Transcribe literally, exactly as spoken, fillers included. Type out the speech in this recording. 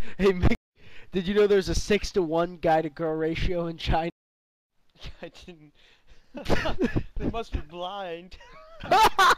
Hey, Mick, did you know there's a six to one guy to girl ratio in China? I didn't. They must be blind.